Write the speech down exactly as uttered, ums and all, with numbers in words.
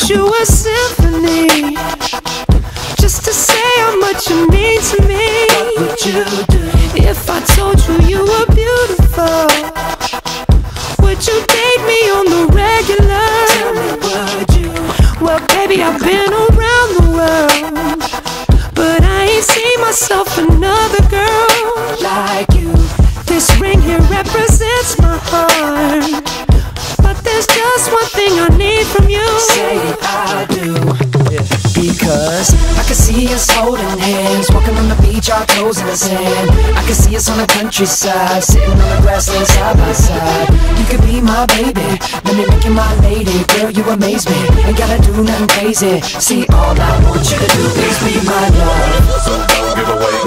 you a symphony, just to say how much you mean to me. What would you do if I told you you were beautiful? Would you date me on the regular? Tell me, would you? Well, baby, I've been around the world, but I ain't seen myself another girl like you. This ring here represents my heart, but there's just one thing I need from you. Say I do, yeah. Because I can see us holding hands, walking on the beach, our toes in the sand. I can see us on the countryside, sitting on the grassland side by side. You could be my baby, let me make you my lady. Girl, you amaze me, ain't gotta do nothing crazy. See, all I want you to do is be my love. So don't give away